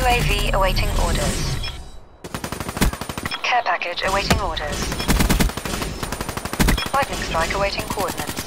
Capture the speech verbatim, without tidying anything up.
A V awaiting orders. Care package awaiting orders. Lightning strike awaiting coordinates.